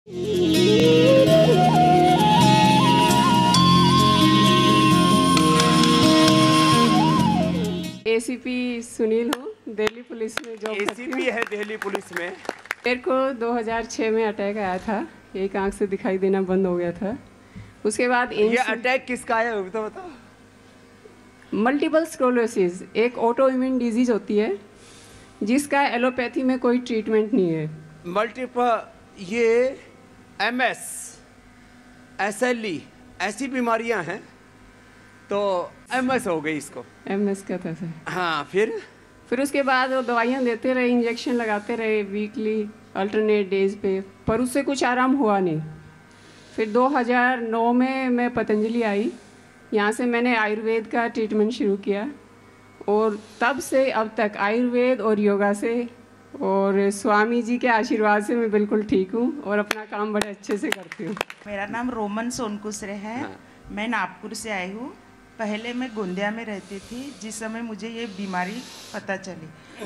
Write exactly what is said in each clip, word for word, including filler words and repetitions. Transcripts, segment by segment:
ACP Sunil हूँ, Delhi police में job करती हूँ। एसीपी है दिल्ली पुलिस में। मेरे को दो हज़ार छह में अटैक आया था, एक आंख से दिखाई देना बंद हो गया था। उसके बाद ये अटैक किसका आया वो तो बताओ। मल्टीपल स्क्लेरोसिस एक ऑटो इम्यून डिजीज होती है जिसका एलोपैथी में कोई ट्रीटमेंट नहीं है। मल्टीपल ये एमएस, एसएलई ऐसी बीमारियां हैं, तो एमएस हो गई इसको। एमएस का था सर। हाँ, फिर फिर उसके बाद वो दवाइयाँ देते रहे, इंजेक्शन लगाते रहे वीकली अल्टरनेट डेज पे, पर उससे कुछ आराम हुआ नहीं। फिर दो हज़ार नौ में मैं पतंजलि आई, यहाँ से मैंने आयुर्वेद का ट्रीटमेंट शुरू किया और तब से अब तक आयुर्वेद और योगा से और स्वामी जी के आशीर्वाद से मैं बिल्कुल ठीक हूँ और अपना काम बड़े अच्छे से करती हूँ। मेरा नाम रोमन सोनकुसरे है। हाँ। मैं नागपुर से आई हूँ। पहले मैं गोंदिया में रहती थी, जिस समय मुझे ये बीमारी पता चली।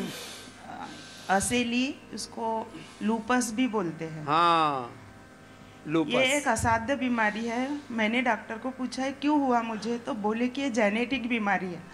असेली, उसको लूपस भी बोलते हैं। हाँ, लूपस। ये एक असाध्य बीमारी है। मैंने डॉक्टर को पूछा है क्यों हुआ मुझे, तो बोले कि ये जेनेटिक बीमारी है।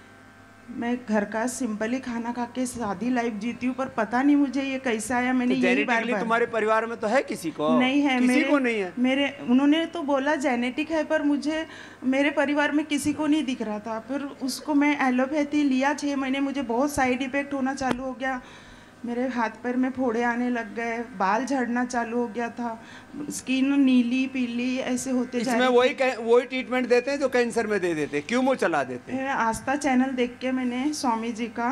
मैं घर का सिंपल ही खाना खा के सादी लाइफ जीती हूँ, पर पता नहीं मुझे ये कैसा आया। मैंने तो यही बार बार तुम्हारे परिवार में तो है किसी को? नहीं है, किसी मेरे, को नहीं है। मेरे उन्होंने तो बोला जेनेटिक है, पर मुझे मेरे परिवार में किसी को नहीं दिख रहा था। फिर उसको मैं एलोपैथी लिया, छः महीने मुझे बहुत साइड इफेक्ट होना चालू हो गया। मेरे हाथ पैर में फोड़े आने लग गए, बाल झड़ना चालू हो गया था, स्किन नीली पीली ऐसे होते जा रहे। इसमें वही वही ट्रीटमेंट देते हैं जो कैंसर में दे देते हैं, क्यों चला देते हैं। आस्था चैनल देख के मैंने स्वामी जी का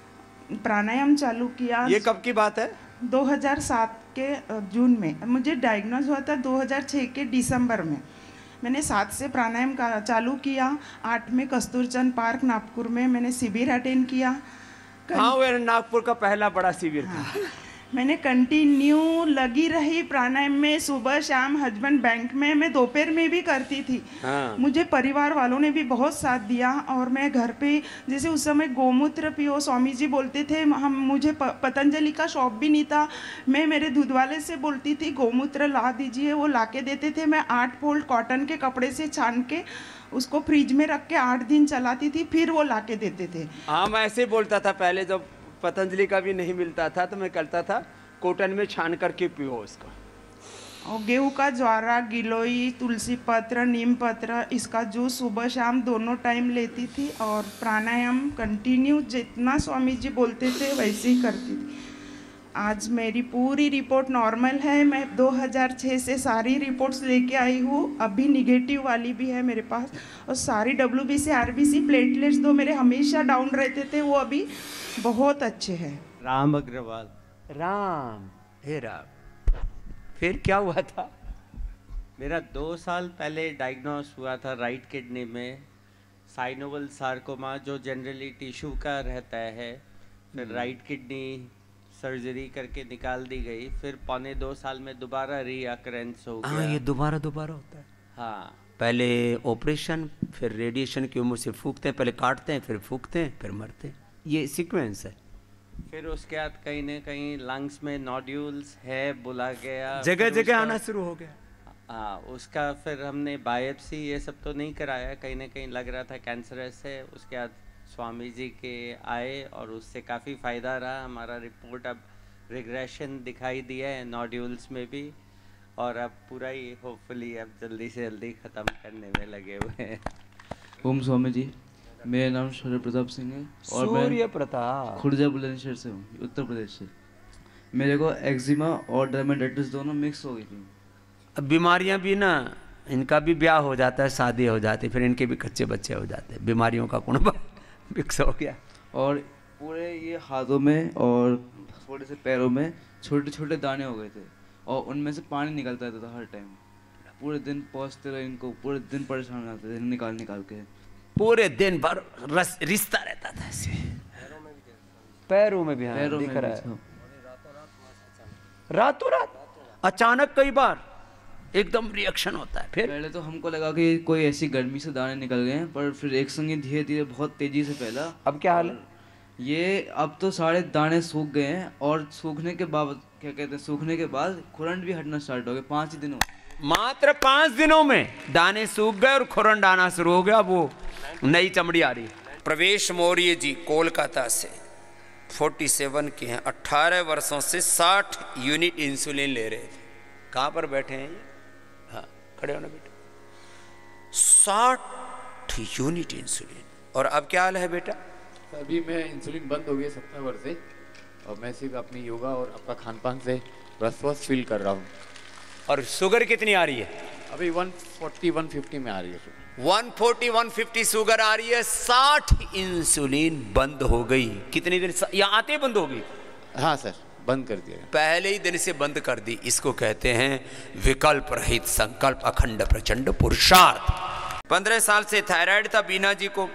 प्राणायाम चालू किया। ये कब की बात है? दो हज़ार सात के जून में। मुझे डायग्नोज हुआ था दो हज़ार छह के दिसंबर में। मैंने सात से प्राणायाम का चालू किया। आठ में कस्तूरचंद पार्क नागपुर में मैंने शिविर अटेंड किया। हाँ, वो नागपुर का पहला बड़ा शिविर था। हाँ। मैंने कंटिन्यू लगी रही प्राणायाम में, सुबह शाम। हस्बैंड बैंक में, मैं दोपहर में भी करती थी। हाँ। मुझे परिवार वालों ने भी बहुत साथ दिया। और मैं घर पे, जैसे उस समय गोमूत्र पियो स्वामी जी बोलते थे, हम मुझे पतंजलि का शॉप भी नहीं था। मैं मेरे दूध वाले से बोलती थी गोमूत्र ला दीजिए, वो ला के देते थे। मैं आठ फोल्ड कॉटन के कपड़े से छान के उसको फ्रिज में रख के आठ दिन चलाती थी, फिर वो ला के देते थे। हाँ, मैं ऐसे ही बोलता था पहले, जब पतंजलि का भी नहीं मिलता था तो मैं करता था कॉटन में छान करके पियो उसको। और गेहूँ का ज्वारा, गिलोई, तुलसी पत्र, नीम पत्र, इसका जूस सुबह शाम दोनों टाइम लेती थी। और प्राणायाम कंटिन्यू जितना स्वामी जी बोलते थे वैसे ही करती थी। आज मेरी पूरी रिपोर्ट नॉर्मल है। मैं दो हज़ार छह से सारी रिपोर्ट्स लेके आई हूँ, अभी निगेटिव वाली भी है मेरे पास। और सारी डब्ल्यूबीसी, आरबीसी, प्लेटलेट्स दो मेरे हमेशा डाउन रहते थे, वो अभी बहुत अच्छे हैं। राम अग्रवाल। राम, हे राम। फिर क्या हुआ था? मेरा दो साल पहले डायग्नोस हुआ था राइट किडनी में साइनोवल सार्कोमा, जो जनरली टिश्यू का रहता है। फिर राइट किडनी सर्जरी करके निकाल दी गई। फिर पौने दो साल में दोबारा रीअकरेंस हो गया। हाँ, ये दोबारा दोबारा होता है। हाँ, पहले ऑपरेशन, फिर रेडिएशन की उम्र से फूकते हैं, पहले काटते हैं, फिर फूकते हैं, फिर मरते हैं। ये सीक्वेंस है। फिर उसके बाद कहीं ना कहीं लंग्स में नोड्यूल्स है, बोला गया, जगह जगह आना शुरू हो गया। हाँ, उसका फिर हमने बायोप्सी ये सब तो नहीं कराया, कहीं ना कहीं लग रहा था कैंसरस है। उसके बाद स्वामी जी के आए और उससे काफ़ी फ़ायदा रहा। हमारा रिपोर्ट अब रिग्रेशन दिखाई दिया है नोड्यूल्स में भी, और अब पूरा ही होपफुली अब जल्दी से जल्दी ख़त्म करने में लगे हुए हैं। ओम स्वामी जी, मेरा नाम सूर्य प्रताप सिंह है और सूर्य प्रताप खुर्जा बुलंदशहर से हूँ, उत्तर प्रदेश से। मेरे को एक्जिमा और डर्मेटाइटिस दोनों मिक्स हो गई थी। अब बीमारियां भी ना, इनका भी ब्याह हो जाता है, शादी हो जाती है, फिर इनके भी कच्चे बच्चे हो जाते हैं। बीमारियों का कुंबा मिक्स हो गया। और पूरे ये हाथों में और थोड़े से पैरों में छोटे छोटे दाने हो गए थे और उनमें से पानी निकलता रहता था हर टाइम। पूरे दिन पहुँचते रहे, इनको पूरे दिन परेशान रहते थे निकाल निकाल के। पूरे दिन भर रस रिश्ता रहता था ऐसे। पैरों में भी, हाँ, पैरों दिख में रहा भी, है। रातों रात अचानक कई बार एकदम रिएक्शन होता है। फिर पहले तो हमको लगा कि कोई ऐसी गर्मी से दाने निकल गए हैं, पर फिर एक संग धीरे धीरे बहुत तेजी से फैला। अब क्या हाल है? ये अब तो सारे दाने सूख गए हैं और सूखने के बाद क्या कहते हैं सूखने के बाद खुरंड भी हटना स्टार्ट हो गया पाँच ही दिनों मात्र पांच दिनों में दाने सूख गए और खुरंड आना शुरू हो गया, वो नई चमड़ी आ रही। प्रवेश मौर्य जी कोलकाता से सैंतालीस के हैं, अट्ठारह वर्षों से साठ यूनिट इंसुलिन ले रहे थे। कहाँ पर बैठे हैं ये? हाँ खड़े होना बेटा। साठ यूनिट इंसुलिन, और अब क्या हाल है बेटा? अभी मैं इंसुलिन बंद हो गई सत्रह वर्ष से, और मैं सिर्फ अपनी योगा और अपना खान पान से स्वस्थ फील कर रहा हूँ। और शुगर कितनी आ रही है? अभी एक सौ चालीस एक सौ पचास में आ रही है। एक सौ चालीस एक सौ पचास शुगर आ रही है, साठ इंसुलिन बंद हो गई। कितने दिन यहाँ आते बंद हो गई? हाँ सर, बंद कर दिया, पहले ही दिन से बंद कर दी। इसको कहते हैं विकल्प रहित संकल्प अखंड प्रचंड पुरुषार्थ। पंद्रह साल से थायराइड था बीना जी को,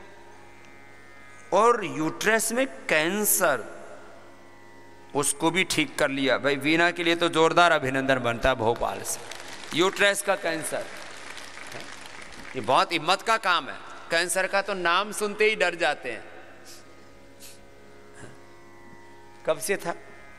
और यूट्रस में कैंसर, उसको भी ठीक कर लिया। भाई वीना के लिए तो जोरदार अभिनंदन बनता है भोपाल से। यूट्रस का कैंसर ये बहुत हिम्मत का काम है। कैंसर का तो नाम सुनते ही डर जाते हैं। कब से था?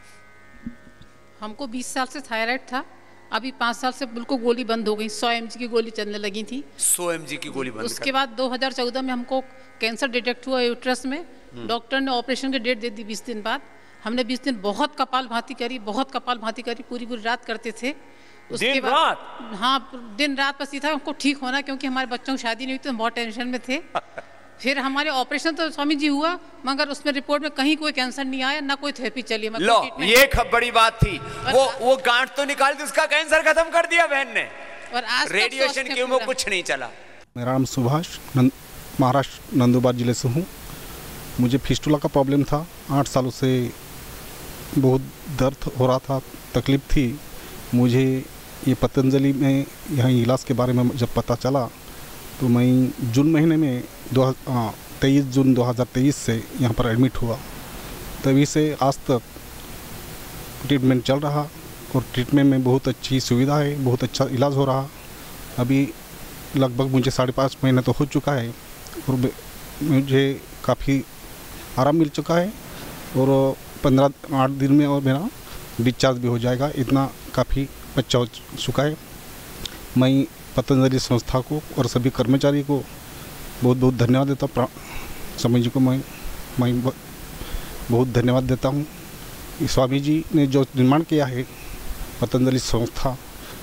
हमको बीस साल से थायराइड था, अभी पाँच साल से बिल्कुल गोली बंद हो गई। सौ एम जी की गोली चलने लगी थी। सौ एम जी की गोली बंद। उसके बाद दो हज़ार चौदह में हमको कैंसर डिटेक्ट हुआ यूट्रस में। डॉक्टर ने ऑपरेशन की डेट दे दी बीस दिन बाद। हमने बीस दिन बहुत कपाल भांति करी, बहुत कपाल भांति करी, पूरी पूरी रात करते थे। उसके दिन बाद रात? हाँ दिन रात बस ये था हमको ठीक होना, क्योंकि हमारे बच्चों की शादी नहीं हुई तो हम बहुत टेंशन में थे। फिर हमारे ऑपरेशन तो स्वामी जी हुआ, मगर उसमें रिपोर्ट में कहीं कोई कैंसर नहीं आया, ना कोई थेरेपी चली। लो ये बड़ी बात थी। वो वो गांठ तो निकाल दी, उसका कैंसर खत्म कर दिया बहन ने। और आज रेडिएशन की वो कुछ नहीं चला। मेरा नाम सुभाष, महाराष्ट्र नंदुरबार जिले से हूँ। मुझे फिस्टुला का प्रॉब्लम था, आठ सालों से बहुत दर्द हो रहा था, तकलीफ थी। मुझे ये पतंजलि में यहाँ इलाज के बारे में जब पता चला तो मैं जून महीने में दो तेईस जून दो हज़ार तेईस से यहाँ पर एडमिट हुआ। तभी से आज तक ट्रीटमेंट चल रहा, और ट्रीटमेंट में बहुत अच्छी सुविधा है, बहुत अच्छा इलाज हो रहा। अभी लगभग मुझे साढ़े पाँच महीने तो हो चुका है, और मुझे काफ़ी आराम मिल चुका है, और पंद्रह आठ दिन में और मेरा डिस्चार्ज भी हो जाएगा। इतना काफ़ी अच्छा हो चुका है। मैं पतंजलि संस्था को और सभी कर्मचारी को बहुत बहुत धन्यवाद देता हूँ। स्वामी जी को मैं मैं बहुत धन्यवाद देता हूँ। स्वामी जी ने जो निर्माण किया है पतंजलि संस्था,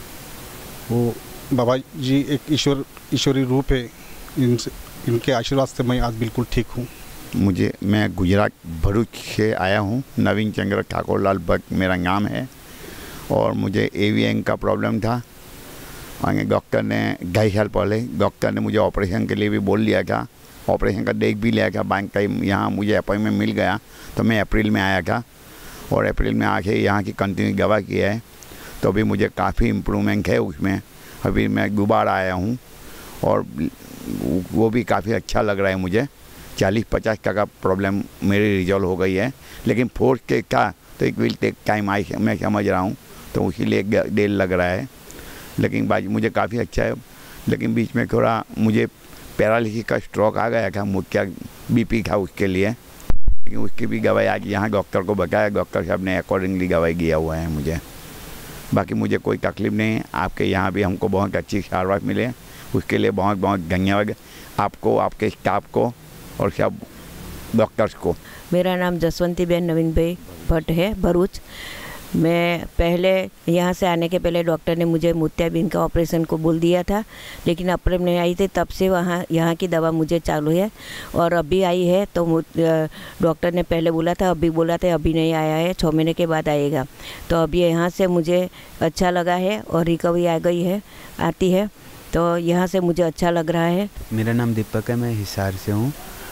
वो बाबा जी एक ईश्वर ईश्वरी रूप है। इनसे इनके आशीर्वाद से मैं आज बिल्कुल ठीक हूँ। मुझे मैं गुजरात भरूच से आया हूँ। नवीन चंद्र ठाकुर लाल भट्ट मेरा नाम है, और मुझे एवीएन का प्रॉब्लम था। डॉक्टर ने ढाई साल पहले डॉक्टर ने मुझे ऑपरेशन के लिए भी बोल लिया था, ऑपरेशन का देख भी लिया था। बैंक का यहाँ मुझे अपॉइंटमेंट मिल गया, तो मैं अप्रैल में आया था, और अप्रैल में आके यहाँ की कंटिन्यू दवा की है, तो अभी मुझे काफ़ी इम्प्रूवमेंट है उसमें। अभी मैं दोबारा आया हूँ, और वो भी काफ़ी अच्छा लग रहा है मुझे। चालीस पचास टका प्रॉब्लम मेरी रिजॉल्व हो गई है, लेकिन फोर्स के का तो एक विल टेक टाइम आई मैं समझ रहा हूँ, तो इसीलिए देर लग रहा है। लेकिन बाकी मुझे काफ़ी अच्छा है। लेकिन बीच में थोड़ा मुझे पैरालिसिस का स्ट्रोक आ गया था, मुझे बीपी था उसके लिए, लेकिन उसकी भी दवाई आज यहाँ डॉक्टर को बताया, डॉक्टर साहब ने अकॉर्डिंगली दवाई दिया हुआ है मुझे। बाकी मुझे कोई तकलीफ नहीं है। आपके यहाँ भी हमको बहुत अच्छी सारवार मिले, उसके लिए बहुत बहुत धन्यवाद आपको, आपके स्टाफ को और सब डॉक्टर्स को। मेरा नाम जसवंती बेन नवीन भाई भट्ट है, भरूच। मैं पहले यहाँ से आने के पहले डॉक्टर ने मुझे मोतियाबिंद का ऑपरेशन को बोल दिया था, लेकिन अप्रैल में आई थी, तब से वहाँ यहाँ की दवा मुझे चालू है। और अभी आई है तो डॉक्टर ने पहले बोला था, अभी बोला था अभी नहीं आया है, छः महीने के बाद आएगा। तो अभी यहाँ से मुझे अच्छा लगा है, और रिकवरी आ गई है, आती है, तो यहाँ से मुझे अच्छा लग रहा है। मेरा नाम दीपक है, मैं हिसार से हूँ।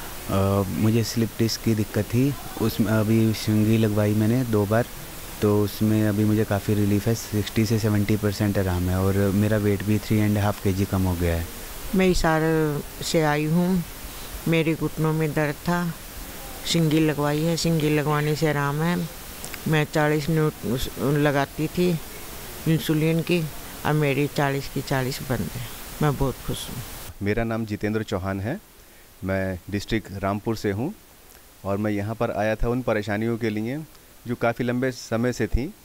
मुझे स्लिप डिस्क की दिक्कत थी, उसमें अभी शिंगी लगवाई मैंने दो बार, तो उसमें अभी मुझे काफ़ी रिलीफ है। सिक्सटी से सेवेंटी परसेंट आराम है, और मेरा वेट भी थ्री एंड हाफ के जी कम हो गया है। मैं हिसार से आई हूँ। मेरे घुटनों में दर्द था, शिंगी लगवाई है, शिंगी लगवाने से आराम है। मैं चालीस मिनट लगाती थी इंसुलिन की, और मेरी चालीस की चालीस बंद है। मैं बहुत खुश हूँ। मेरा नाम जितेंद्र चौहान है, मैं डिस्ट्रिक्ट रामपुर से हूँ, और मैं यहाँ पर आया था उन परेशानियों के लिए जो काफ़ी लंबे समय से थी।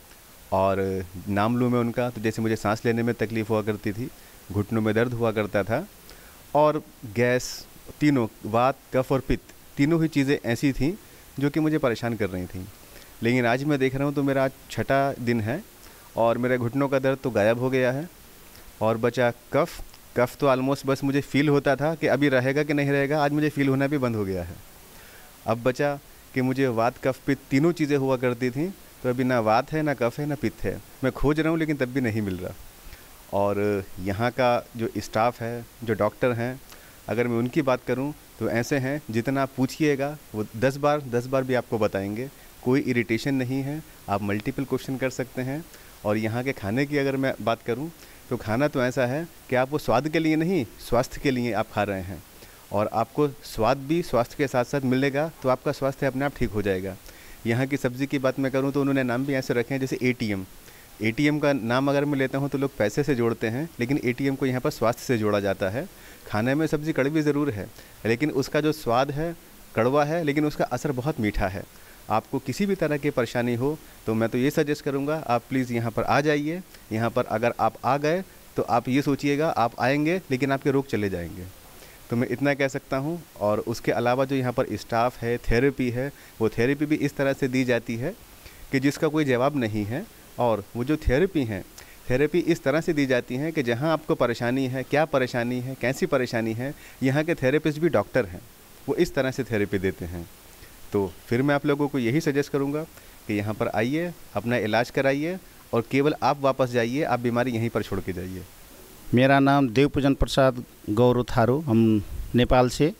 और नाम लूँ मैं उनका तो जैसे मुझे सांस लेने में तकलीफ़ हुआ करती थी, घुटनों में दर्द हुआ करता था और गैस, तीनों वात, कफ और पित्त तीनों ही चीज़ें ऐसी थीं जो कि मुझे परेशान कर रही थीं। लेकिन आज मैं देख रहा हूँ तो मेरा आज छठा दिन है और मेरे घुटनों का दर्द तो गायब हो गया है और बचा कफ। कफ तो ऑलमोस्ट बस मुझे फ़ील होता था कि अभी रहेगा कि नहीं रहेगा, आज मुझे फ़ील होना भी बंद हो गया है। अब बचा कि मुझे वात, कफ, पित्त तीनों चीज़ें हुआ करती थीं, तो अभी ना वात है, ना कफ है, ना पित्त है। मैं खोज रहा हूँ लेकिन तब भी नहीं मिल रहा। और यहाँ का जो स्टाफ है, जो डॉक्टर हैं, अगर मैं उनकी बात करूँ तो ऐसे हैं जितना आप पूछिएगा वो दस बार दस बार भी आपको बताएंगे। कोई इरिटेशन नहीं है, आप मल्टीपल क्वेश्चन कर सकते हैं। और यहाँ के खाने की अगर मैं बात करूँ तो खाना तो ऐसा है कि आप वो स्वाद के लिए नहीं, स्वास्थ्य के लिए आप खा रहे हैं और आपको स्वाद भी स्वास्थ्य के साथ साथ मिलेगा तो आपका स्वास्थ्य अपने आप ठीक हो जाएगा। यहाँ की सब्ज़ी की बात मैं करूँ तो उन्होंने नाम भी ऐसे रखे हैं जैसे A T M. A T M का नाम अगर मैं लेता हूँ तो लोग पैसे से जोड़ते हैं, लेकिन ए टी एम को यहाँ पर स्वास्थ्य से जोड़ा जाता है। खाने में सब्ज़ी कड़वी ज़रूर है लेकिन उसका जो स्वाद है कड़वा है, लेकिन उसका असर बहुत मीठा है। आपको किसी भी तरह की परेशानी हो तो मैं तो ये सजेस्ट करूँगा आप प्लीज़ यहाँ पर आ जाइए। यहाँ पर अगर आप आ गए तो आप ये सोचिएगा आप आएंगे लेकिन आपके रोग चले जाएंगे। तो मैं इतना कह सकता हूँ। और उसके अलावा जो यहाँ पर स्टाफ है, थेरेपी है, वो थेरेपी भी इस तरह से दी जाती है कि जिसका कोई जवाब नहीं है। और वो जो थेरेपी हैं, थेरेपी इस तरह से दी जाती हैं कि जहाँ आपको परेशानी है, क्या परेशानी है, कैसी परेशानी है, यहाँ के थेरेपिस्ट भी डॉक्टर हैं, वो इस तरह से थेरेपी देते हैं। तो फिर मैं आप लोगों को यही सजेस्ट करूँगा कि यहाँ पर आइए, अपना इलाज कराइए और केवल आप वापस जाइए, आप बीमारी यहीं पर छोड़ के जाइए। मेरा नाम देवपूजन प्रसाद गौरव थारू, हम नेपाल से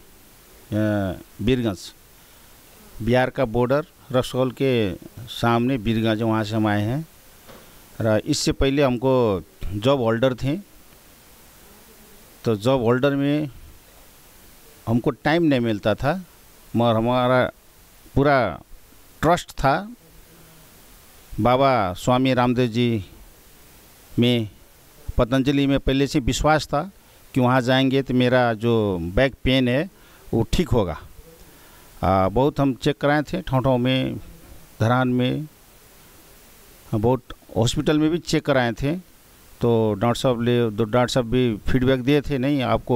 बीरगंज, बिहार का बॉर्डर रक्सौल के सामने बीरगंज, वहाँ से हम आए हैं। इससे पहले हमको जॉब होल्डर थे, तो जॉब होल्डर में हमको टाइम नहीं मिलता था, मगर हमारा पूरा ट्रस्ट था बाबा स्वामी रामदेव जी में, पतंजलि में पहले से विश्वास था कि वहाँ जाएंगे तो मेरा जो बैक पेन है वो ठीक होगा। आ, बहुत हम चेक कराए थे, ठाव ठाव में, धरान में, बहुत हॉस्पिटल में भी चेक कराए थे। तो डॉक्टर साहब ले दो डॉक्टर साहब भी फीडबैक दिए थे, नहीं आपको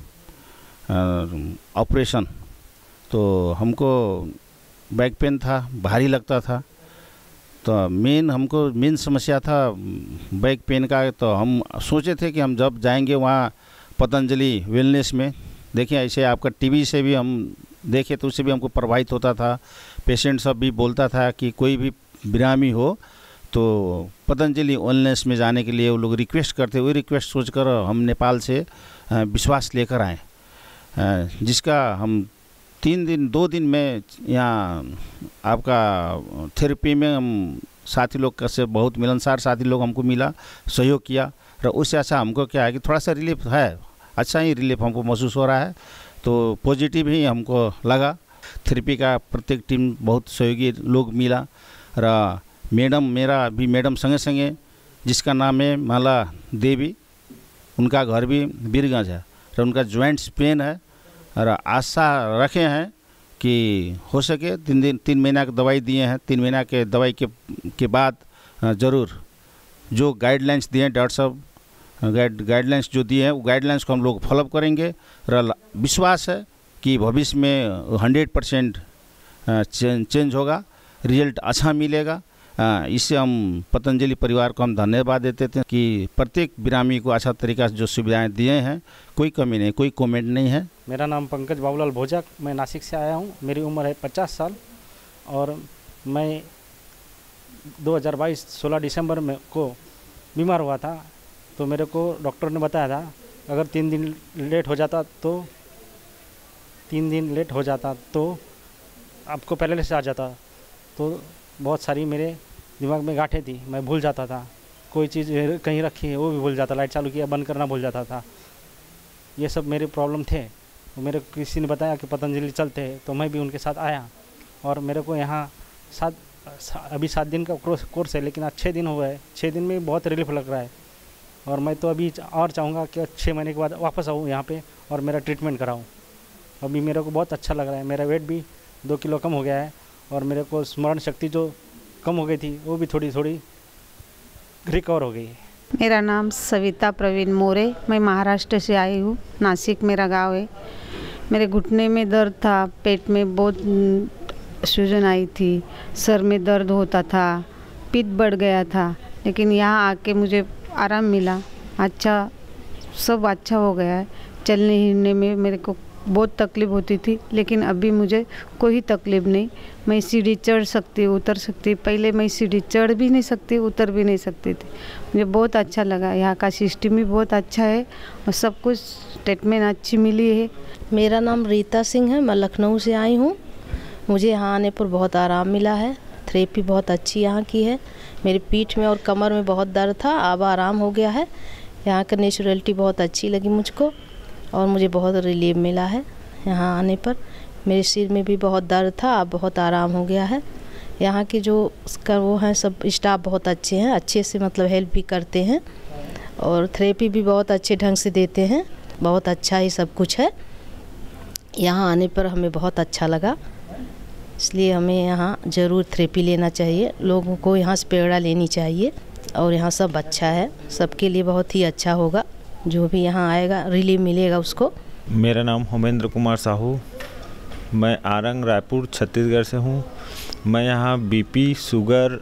ऑपरेशन। तो हमको बैक पेन था, भारी लगता था, तो मेन हमको मेन समस्या था बैक पेन का। तो हम सोचे थे कि हम जब जाएंगे वहाँ पतंजलि वेलनेस में, देखिए ऐसे आपका टीवी से भी हम देखे तो उससे भी हमको प्रभावित होता था। पेशेंट सब भी बोलता था कि कोई भी बिरामी हो तो पतंजलि वेलनेस में जाने के लिए वो लोग रिक्वेस्ट करते। वही रिक्वेस्ट सोचकर हम नेपाल से विश्वास लेकर आए, जिसका हम तीन दिन दो दिन में यहाँ आपका थेरेपी में हम साथी लोग का से बहुत मिलनसार साथी लोग हमको मिला, सहयोग किया। और उससे अच्छा हमको क्या है कि थोड़ा सा रिलीफ है, अच्छा ही रिलीफ हमको महसूस हो रहा है, तो पॉजिटिव ही हमको लगा। थेरेपी का प्रत्येक टीम बहुत सहयोगी लोग मिला। और मैडम मेरा भी मैडम संगे संगे जिसका नाम है माला देवी, उनका घर भी बीरगंज है और उनका जॉइंट्स पेन है। और आशा रखे हैं कि हो सके तीन दिन तीन महीना की दवाई दिए हैं, तीन महीना के दवाई के के बाद ज़रूर जो गाइडलाइंस दिए हैं डॉक्टर साहब, गाइड गाइडलाइंस जो दिए हैं वो गाइडलाइंस को हम लोग फॉलोअप करेंगे। और विश्वास है कि भविष्य में हंड्रेड परसेंट चेंज होगा, रिजल्ट अच्छा मिलेगा। इससे हम पतंजलि परिवार को हम धन्यवाद देते थे कि प्रत्येक बिरामी को अच्छा तरीका से जो सुविधाएं दिए हैं, कोई कमी नहीं, कोई कमेंट नहीं है। मेरा नाम पंकज बाबूलाल भोजक, मैं नासिक से आया हूं। मेरी उम्र है पचास साल और मैं दो हज़ार बाईस सोलह दिसंबर में को बीमार हुआ था। तो मेरे को डॉक्टर ने बताया था अगर तीन दिन लेट हो जाता तो तीन दिन लेट हो जाता तो आपको पहले से आ जाता। तो बहुत सारी मेरे दिमाग में गांठें थी, मैं भूल जाता था, कोई चीज़ कहीं रखी है वो भी भूल जाता, लाइट चालू किया बंद करना भूल जाता था। ये सब मेरे प्रॉब्लम थे। तो मेरे को किसी ने बताया कि पतंजलि चलते हैं, तो मैं भी उनके साथ आया। और मेरे को यहाँ सात अभी सात दिन का कोर्स है, लेकिन आज छः दिन हुआ है। छः दिन में बहुत रिलीफ लग रहा है और मैं तो अभी और चाहूँगा कि छः महीने के बाद वापस आऊँ यहाँ पे और मेरा ट्रीटमेंट कराऊँ। अभी मेरे को बहुत अच्छा लग रहा है, मेरा वेट भी दो किलो कम हो गया है और मेरे को स्मरण शक्ति जो कम हो गई थी वो भी थोड़ी थोड़ी रिकवर हो गई है। मेरा नाम सविता प्रवीण मोरे, मैं महाराष्ट्र से आई हूँ, नासिक मेरा गांव है। मेरे घुटने में दर्द था, पेट में बहुत सूजन आई थी, सर में दर्द होता था, पित्त बढ़ गया था, लेकिन यहाँ आके मुझे आराम मिला। अच्छा, सब अच्छा हो गया है। चलने हिलने में मेरे को बहुत तकलीफ़ होती थी, लेकिन अभी मुझे कोई तकलीफ़ नहीं। मैं सीढ़ी चढ़ सकती हूँ, उतर सकती। पहले मैं सीढ़ी चढ़ भी नहीं सकती, उतर भी नहीं सकती थी। मुझे बहुत अच्छा लगा। यहाँ का सिस्टम भी बहुत अच्छा है और सब कुछ ट्रीटमेंट अच्छी मिली है। मेरा नाम रीता सिंह है, मैं लखनऊ से आई हूँ। मुझे यहाँ आने पर बहुत आराम मिला है। थेरेपी बहुत अच्छी यहाँ की है। मेरी पीठ में और कमर में बहुत दर्द था, अब आराम हो गया है। यहाँ का नेचुरलिटी बहुत अच्छी लगी मुझको और मुझे बहुत रिलीफ मिला है यहाँ आने पर। मेरे सिर में भी बहुत दर्द था, अब बहुत आराम हो गया है। यहाँ के जो उसका वो हैं सब स्टाफ बहुत अच्छे हैं, अच्छे से मतलब हेल्प भी करते हैं और थेरेपी भी बहुत अच्छे ढंग से देते हैं। बहुत अच्छा ही सब कुछ है। यहाँ आने पर हमें बहुत अच्छा लगा, इसलिए हमें यहाँ ज़रूर थेरेपी लेना चाहिए। लोगों को यहाँ से प्रेरणा लेनी चाहिए और यहाँ सब अच्छा है, सबके लिए बहुत ही अच्छा होगा। जो भी यहाँ आएगा रिलीफ मिलेगा उसको। मेरा नाम होमेंद्र कुमार साहू, मैं आरंग रायपुर छत्तीसगढ़ से हूँ। मैं यहाँ बीपी, शुगर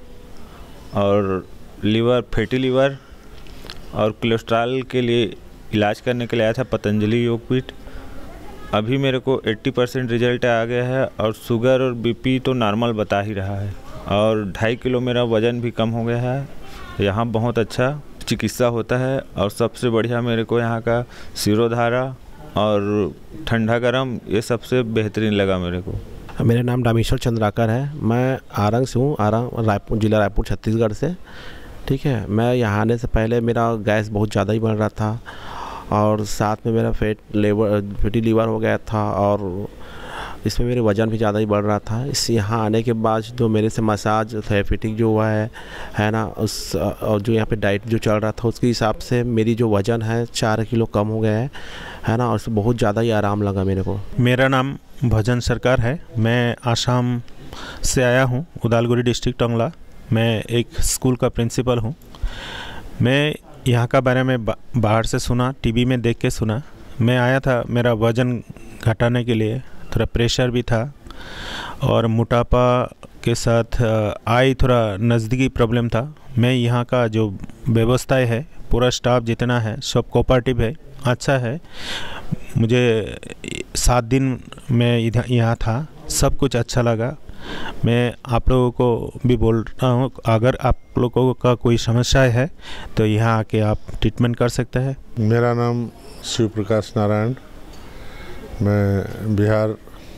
और लीवर, फैटी लीवर और कोलेस्ट्रॉल के लिए इलाज करने के लिए आया था पतंजलि योगपीठ। अभी मेरे को अस्सी परसेंट रिजल्ट आ गया है और शुगर और बीपी तो नॉर्मल बता ही रहा है और ढाई किलो मेरा वज़न भी कम हो गया है। यहाँ बहुत अच्छा चिकित्सा होता है और सबसे बढ़िया मेरे को यहाँ का सिरोधारा और ठंडा गरम ये सबसे बेहतरीन लगा मेरे को। मेरा नाम रामेश्वर चंद्राकर है, मैं आरंग से हूँ, आरंग रायपुर जिला रायपुर छत्तीसगढ़ से। ठीक है, मैं यहाँ आने से पहले मेरा गैस बहुत ज़्यादा ही बढ़ रहा था और साथ में मेरा फैट लेवर फैटी लीवर हो गया था और इसमें मेरे वज़न भी ज़्यादा ही बढ़ रहा था। इस यहाँ आने के बाद जो मेरे से मसाज थेरेपेटिक जो हुआ है है ना, उस और जो यहाँ पे डाइट जो चल रहा था उसके हिसाब से मेरी जो वज़न है चार किलो कम हो गया है है ना, और उससे बहुत ज़्यादा ही आराम लगा मेरे को। मेरा नाम भजन सरकार है, मैं आसाम से आया हूँ, उदालगुरी डिस्ट्रिक्ट टंगला। मैं एक स्कूल का प्रिंसिपल हूँ। मैं यहाँ का बारे में बाहर से सुना, टीवी में देख के सुना। मैं आया था मेरा वज़न घटाने के लिए, थोड़ा प्रेशर भी था और मोटापा के साथ आई थोड़ा नज़दीकी प्रॉब्लम था। मैं यहाँ का जो व्यवस्थाएं है, पूरा स्टाफ जितना है सब कोऑपरेटिव है, अच्छा है। मुझे सात दिन मैं इधर यहाँ था, सब कुछ अच्छा लगा। मैं आप लोगों को भी बोल रहा हूँ, अगर आप लोगों का कोई समस्या है तो यहाँ आके आप ट्रीटमेंट कर सकते हैं। मेरा नाम शिव प्रकाश नारायण, मैं बिहार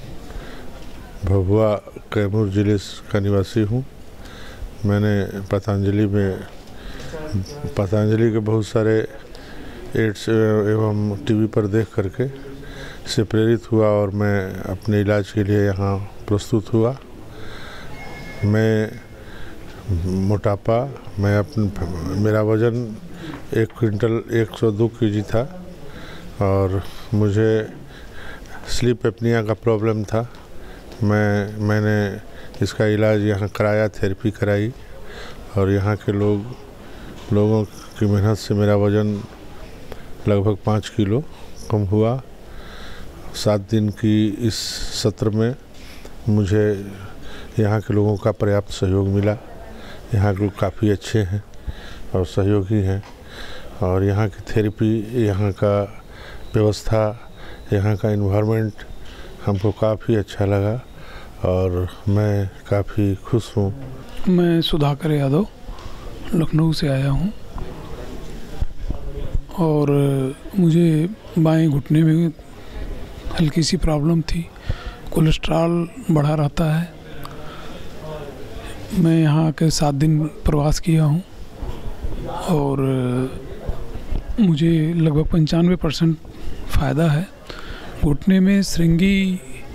भभुआ कैमूर जिले का निवासी हूँ। मैंने पतंजलि में पतंजलि के बहुत सारे एड्स एवं टीवी पर देख करके से प्रेरित हुआ और मैं अपने इलाज के लिए यहाँ प्रस्तुत हुआ। मैं मोटापा, मैं अपने मेरा वज़न एक क्विंटल एक सौ दो केजी था और मुझे स्लीप एपनिया का प्रॉब्लम था। मैं मैंने इसका इलाज यहाँ कराया, थेरेपी कराई और यहाँ के लोग लोगों की मेहनत से मेरा वज़न लगभग पाँच किलो कम हुआ। सात दिन की इस सत्र में मुझे यहाँ के लोगों का पर्याप्त सहयोग मिला। यहाँ के लोग काफ़ी अच्छे हैं और सहयोगी हैं और यहाँ की थेरेपी, यहाँ का व्यवस्था, यहाँ का इन्वायरमेंट हमको काफ़ी अच्छा लगा और मैं काफ़ी खुश हूँ। मैं सुधाकर यादव लखनऊ से आया हूँ और मुझे बाएं घुटने में हल्की सी प्रॉब्लम थी, कोलेस्ट्रॉल बढ़ा रहता है। मैं यहाँ के सात दिन प्रवास किया हूँ और मुझे लगभग पंचानवे परसेंट फ़ायदा है। घुटने में श्रृंगी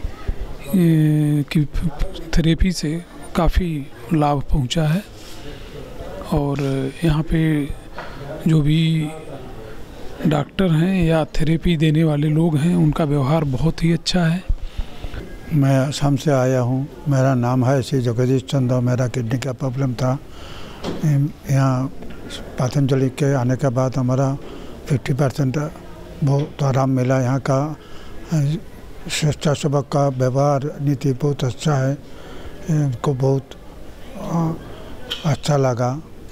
की थेरेपी से काफ़ी लाभ पहुँचा है और यहाँ पे जो भी डॉक्टर हैं या थेरेपी देने वाले लोग हैं उनका व्यवहार बहुत ही अच्छा है। मैं असम से आया हूँ, मेरा नाम है श्री जगदीश चंद्र। मेरा किडनी का प्रॉब्लम था, यहाँ पतंजलि के आने के बाद हमारा फिफ्टी परसेंट बहुत आराम मिला। यहाँ का शिक्षा सबक का व्यवहार नीति बहुत अच्छा है, इनको बहुत अच्छा लगा।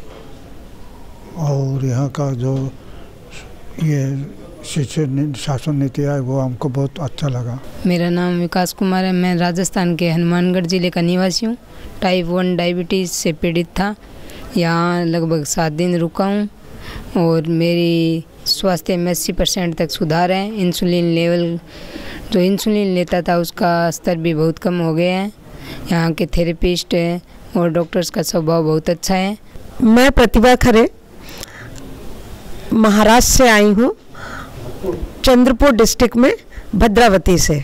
और यहाँ का जो ये शिक्षा शासन नीति है वो हमको बहुत अच्छा लगा। मेरा नाम विकास कुमार है, मैं राजस्थान के हनुमानगढ़ ज़िले का निवासी हूँ। टाइप वन डायबिटीज़ से पीड़ित था, यहाँ लगभग सात दिन रुका हूँ और मेरी स्वास्थ्य में अस्सी परसेंट तक सुधार है। इंसुलिन लेवल जो इंसुलिन लेता था उसका स्तर भी बहुत कम हो गया है। यहाँ के थेरेपिस्ट और डॉक्टर्स का स्वभाव बहुत अच्छा है। मैं प्रतिभा खरे महाराष्ट्र से आई हूँ, चंद्रपुर डिस्ट्रिक्ट में भद्रावती से,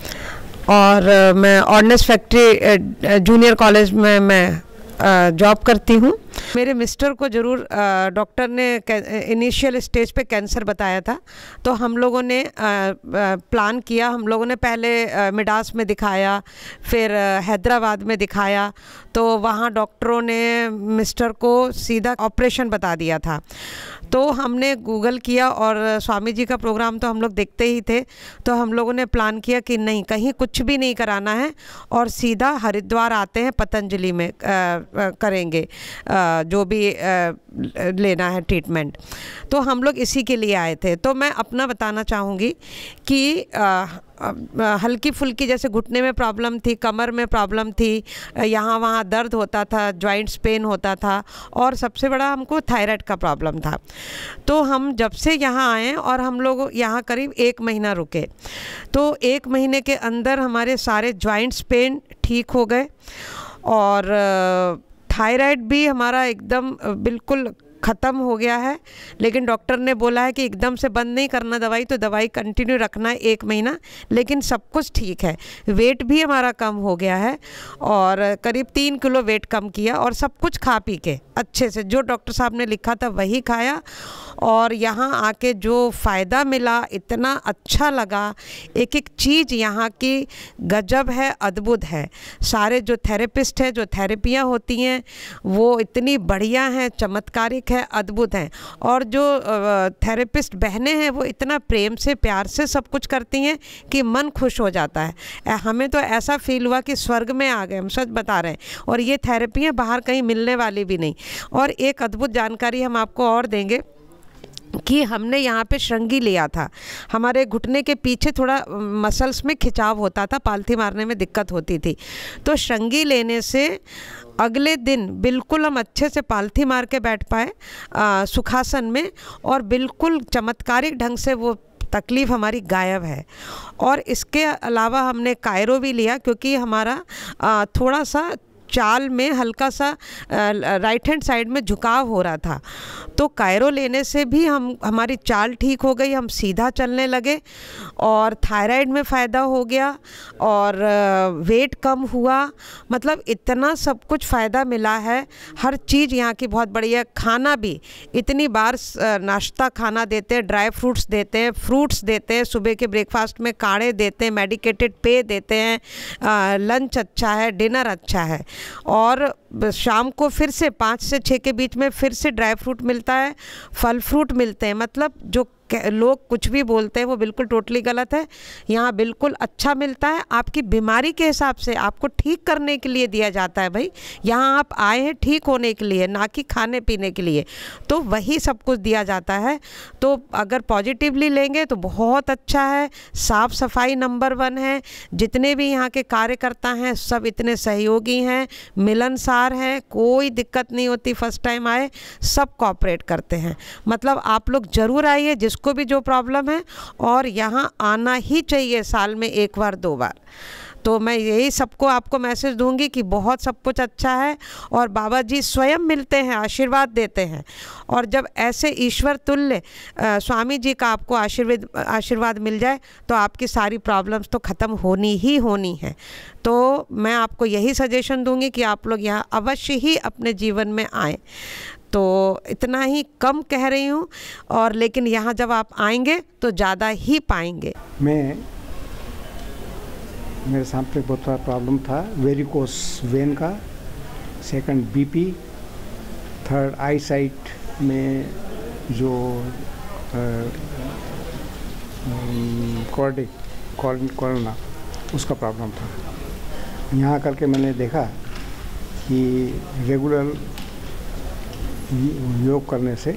और मैं ऑर्डिनेंस फैक्ट्री जूनियर कॉलेज में मैं जॉब करती हूँ। मेरे मिस्टर को ज़रूर डॉक्टर ने इनिशियल स्टेज पे कैंसर बताया था, तो हम लोगों ने प्लान किया। हम लोगों ने पहले मिडास में दिखाया, फिर हैदराबाद में दिखाया, तो वहाँ डॉक्टरों ने मिस्टर को सीधा ऑपरेशन बता दिया था। तो हमने गूगल किया और स्वामी जी का प्रोग्राम तो हम लोग देखते ही थे, तो हम लोगों ने प्लान किया कि नहीं, कहीं कुछ भी नहीं कराना है और सीधा हरिद्वार आते हैं, पतंजलि में आ, आ, करेंगे आ, जो भी आ, लेना है ट्रीटमेंट। तो हम लोग इसी के लिए आए थे। तो मैं अपना बताना चाहूँगी कि आ, हल्की फुल्की जैसे घुटने में प्रॉब्लम थी, कमर में प्रॉब्लम थी, यहाँ वहाँ दर्द होता था, जॉइंट्स पेन होता था, और सबसे बड़ा हमको थायराइड का प्रॉब्लम था। तो हम जब से यहाँ आए और हम लोग यहाँ करीब एक महीना रुके, तो एक महीने के अंदर हमारे सारे जॉइंट्स पेन ठीक हो गए और थायराइड भी हमारा एकदम बिल्कुल ख़त्म हो गया है। लेकिन डॉक्टर ने बोला है कि एकदम से बंद नहीं करना दवाई, तो दवाई कंटिन्यू रखना है एक महीना। लेकिन सब कुछ ठीक है, वेट भी हमारा कम हो गया है और करीब तीन किलो वेट कम किया, और सब कुछ खा पी के अच्छे से जो डॉक्टर साहब ने लिखा था वही खाया। और यहाँ आके जो फ़ायदा मिला, इतना अच्छा लगा। एक एक चीज़ यहाँ की गजब है, अद्भुत है। सारे जो थेरेपिस्ट हैं, जो थेरेपियाँ होती हैं, वो इतनी बढ़िया हैं, चमत्कारिक है, अद्भुत हैं। और जो थेरेपिस्ट बहनें हैं वो इतना प्रेम से, प्यार से सब कुछ करती हैं कि मन खुश हो जाता है। हमें तो ऐसा फील हुआ कि स्वर्ग में आ गए, हम सच बता रहे हैं। और ये थेरेपियाँ बाहर कहीं मिलने वाली भी नहीं। और एक अद्भुत जानकारी हम आपको और देंगे कि हमने यहाँ पे श्रृंगी लिया था। हमारे घुटने के पीछे थोड़ा मसल्स में खिंचाव होता था, पालथी मारने में दिक्कत होती थी। तो श्रृंगी लेने से अगले दिन बिल्कुल हम अच्छे से पालथी मार के बैठ पाए सुखासन में, और बिल्कुल चमत्कारिक ढंग से वो तकलीफ़ हमारी गायब है। और इसके अलावा हमने कायरो भी लिया, क्योंकि हमारा आ, थोड़ा सा चाल में हल्का सा राइट हैंड साइड में झुकाव हो रहा था। तो कायरो लेने से भी हम हमारी चाल ठीक हो गई, हम सीधा चलने लगे, और थायराइड में फ़ायदा हो गया, और वेट कम हुआ। मतलब इतना सब कुछ फ़ायदा मिला है। हर चीज़ यहाँ की बहुत बढ़िया। खाना भी इतनी बार नाश्ता खाना देते हैं, ड्राई फ्रूट्स देते हैं, फ्रूट्स देते हैं, सुबह के ब्रेकफास्ट में काढ़े देते हैं, मेडिकेटेड पे देते हैं, लंच अच्छा है, डिनर अच्छा है, और शाम को फिर से पाँच से छः के बीच में फिर से ड्राई फ्रूट मिलता है, फल फ्रूट मिलते हैं। मतलब जो लोग कुछ भी बोलते हैं वो बिल्कुल टोटली गलत है। यहाँ बिल्कुल अच्छा मिलता है, आपकी बीमारी के हिसाब से आपको ठीक करने के लिए दिया जाता है। भाई यहाँ आप आए हैं ठीक होने के लिए, ना कि खाने पीने के लिए, तो वही सब कुछ दिया जाता है। तो अगर पॉजिटिवली लेंगे तो बहुत अच्छा है। साफ़ सफाई नंबर वन है। जितने भी यहाँ के कार्यकर्ता हैं सब इतने सहयोगी हैं, मिलनसार हैं, कोई दिक्कत नहीं होती। फर्स्ट टाइम आए सब कोऑपरेट करते हैं। मतलब आप लोग ज़रूर आइए, जिस को भी जो प्रॉब्लम है, और यहाँ आना ही चाहिए साल में एक बार दो बार। तो मैं यही सबको आपको मैसेज दूंगी कि बहुत सब कुछ अच्छा है, और बाबा जी स्वयं मिलते हैं, आशीर्वाद देते हैं। और जब ऐसे ईश्वर तुल्य स्वामी जी का आपको आशीर्वाद आशीर्वाद मिल जाए तो आपकी सारी प्रॉब्लम्स तो ख़त्म होनी ही होनी है। तो मैं आपको यही सजेशन दूंगी कि आप लोग यहाँ अवश्य ही अपने जीवन में आएँ। तो इतना ही कम कह रही हूँ, और लेकिन यहाँ जब आप आएंगे तो ज़्यादा ही पाएंगे। मैं मेरे सामने बहुत बड़ा प्रॉब्लम था, वेरिकोस वेन का, second BP, third eye sight में जो कॉर्डिक कोरोना उसका प्रॉब्लम था। यहाँ करके मैंने देखा कि रेगुलर योग करने से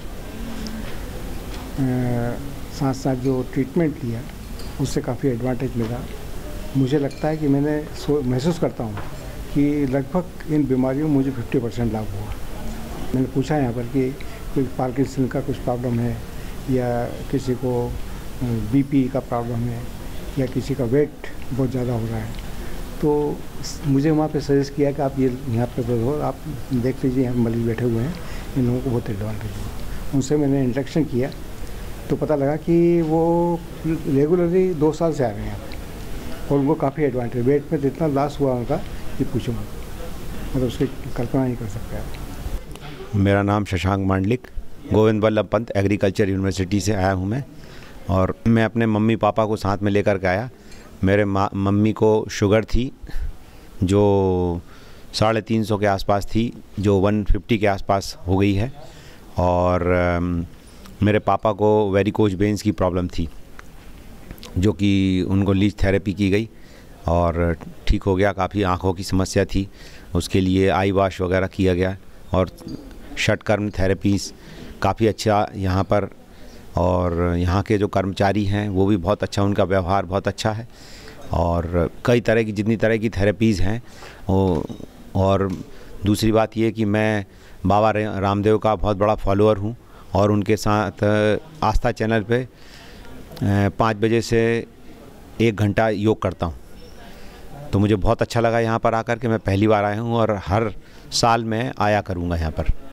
साथ साथ जो ट्रीटमेंट लिया उससे काफ़ी एडवांटेज मिला। मुझे लगता है कि मैंने सो महसूस करता हूँ कि लगभग इन बीमारियों में मुझे पचास परसेंट लाभ हुआ। मैंने पूछा यहाँ पर कि कोई पार्किंसन का कुछ प्रॉब्लम है या किसी को बीपी का प्रॉब्लम है या किसी का वेट बहुत ज़्यादा हो रहा है, तो मुझे वहाँ पे सजेस्ट किया कि आप ये यहाँ पे हो, आप देख लीजिए यहाँ मरीज बैठे हुए हैं, इन लोगों को बहुत एडवांटेज हुआ। उनसे मैंने इंटरेक्शन किया तो पता लगा कि वो रेगुलरली दो साल से आ रहे हैं यहाँ पे और उनको काफ़ी एडवांटेज, वेट में जितना लॉस हुआ उनका ये पूछो मत, मतलब उसकी कल्पना नहीं कर सकते आप। मेरा नाम शशांक मांडलिक, गोविंद वल्लभ पंत एग्रीकल्चर यूनिवर्सिटी से आया हूँ मैं, और मैं अपने मम्मी पापा को साथ में लेकर के आया। मेरे माँ मम्मी को शुगर थी जो साढ़े तीन सौ के आसपास थी, जो वन फिफ्टी के आसपास हो गई है, और मेरे पापा को वेरिकोज वेन्स की प्रॉब्लम थी जो कि उनको लीच थेरेपी की गई और ठीक हो गया। काफ़ी आँखों की समस्या थी, उसके लिए आई वॉश वगैरह किया गया और षटकर्म थेरेपीज़ काफ़ी अच्छा यहाँ पर, और यहाँ के जो कर्मचारी हैं वो भी बहुत अच्छा, उनका व्यवहार बहुत अच्छा है, और कई तरह की जितनी तरह की थेरेपीज़ हैं वो। और दूसरी बात ये कि मैं बाबा रामदेव का बहुत बड़ा फॉलोअर हूँ और उनके साथ आस्था चैनल पे पाँच बजे से एक घंटा योग करता हूँ। तो मुझे बहुत अच्छा लगा यहाँ पर आकर के, मैं पहली बार आया हूँ और हर साल मैं आया करूँगा यहाँ पर।